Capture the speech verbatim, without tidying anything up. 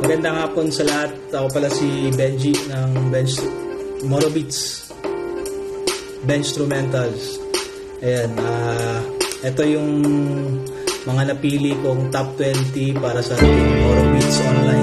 Magandang hapon sa lahat. Ako pala si Benji ng Bench Moro Beats Benchstrumentals. Ayan, uh, ito yung mga napili kong top twenty para sa ating Moro Beats online